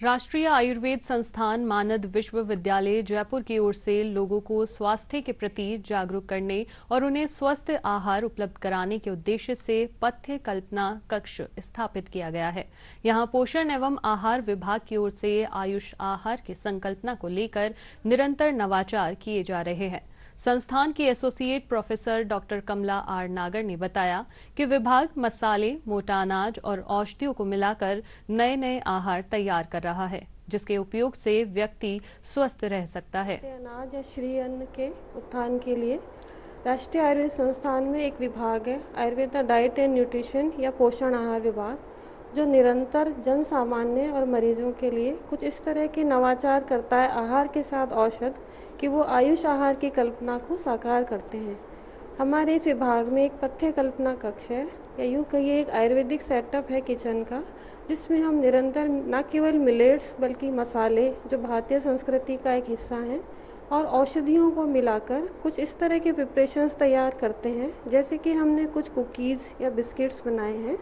राष्ट्रीय आयुर्वेद संस्थान मानद विश्वविद्यालय जयपुर की ओर से लोगों को स्वास्थ्य के प्रति जागरूक करने और उन्हें स्वस्थ आहार उपलब्ध कराने के उद्देश्य से पथ्य कल्पना कक्ष स्थापित किया गया है। यहां पोषण एवं आहार विभाग की ओर से आयुष आहार की संकल्पना को लेकर निरंतर नवाचार किए जा रहे हैं। संस्थान की associate professor doctor Kamala R Nagar ने बताया कि विभाग मसाले, मोटा अनाज और औषधियों को मिलाकर नए नए आहार तैयार कर रहा है, जिसके उपयोग से व्यक्ति स्वस्थ रह सकता है। अनाज या श्री अन्न के उत्थान के लिए राष्ट्रीय आयुर्वेद संस्थान में एक विभाग है, आयुर्वेदा डाइट एंड न्यूट्रिशन या पोषण आहार विभाग, जो निरंतर जन सामान्य और मरीजों के लिए कुछ इस तरह के नवाचार करता है आहार के साथ औषध कि वो आयुष आहार की कल्पना को साकार करते हैं। हमारे इस विभाग में एक पथ्य कल्पना कक्ष है, या यूँ कहिए एक आयुर्वेदिक सेटअप है किचन का, जिसमें हम निरंतर न केवल मिलेट्स बल्कि मसाले जो भारतीय संस्कृति का एक हिस्सा हैं और औषधियों को मिलाकर कुछ इस तरह के प्रिपरेशंस तैयार करते हैं। जैसे कि हमने कुछ कुकीज़ या बिस्किट्स बनाए हैं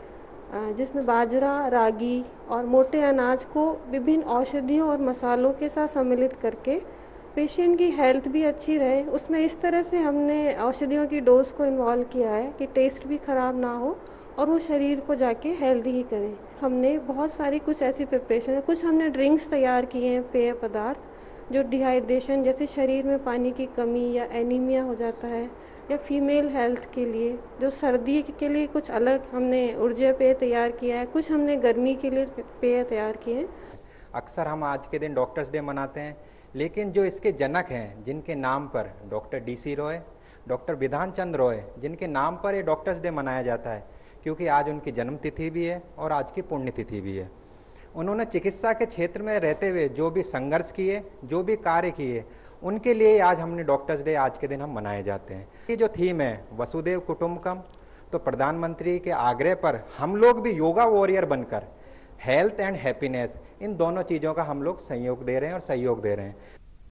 जिसमें बाजरा, रागी और मोटे अनाज को विभिन्न औषधियों और मसालों के साथ सम्मिलित करके पेशेंट की हेल्थ भी अच्छी रहे, उसमें इस तरह से हमने औषधियों की डोज को इन्वॉल्व किया है कि टेस्ट भी ख़राब ना हो और वो शरीर को जाके हेल्दी ही करें। हमने बहुत सारी कुछ ऐसी प्रिपरेशन है, कुछ हमने ड्रिंक्स तैयार किए हैं, पेय पदार्थ जो डिहाइड्रेशन जैसे शरीर में पानी की कमी या एनीमिया हो जाता है, या फीमेल हेल्थ के लिए जो सर्दी के लिए कुछ अलग हमने ऊर्जा पेय तैयार किया है, कुछ हमने गर्मी के लिए पेय तैयार किए हैं। अक्सर हम आज के दिन डॉक्टर्स डे मनाते हैं, लेकिन जो इसके जनक हैं, जिनके नाम पर doctor DC Roy, doctor Bidhan Chandra Roy, जिनके नाम पर ये डॉक्टर्स डे मनाया जाता है, क्योंकि आज उनकी जन्म तिथि भी है और आज की पुण्यतिथि भी है। उन्होंने चिकित्सा के क्षेत्र में रहते हुए जो भी संघर्ष किए, जो भी कार्य किए, उनके लिए आज हमने डॉक्टर्स डे आज के दिन हम मनाए जाते हैं। ये जो थीम है वसुधैव कुटुंबकम, तो प्रधानमंत्री के आग्रह पर हम लोग भी योगा वॉरियर बनकर हेल्थ एंड हैप्पीनेस, इन दोनों चीज़ों का हम लोग संयोग दे रहे हैं और सहयोग दे रहे हैं।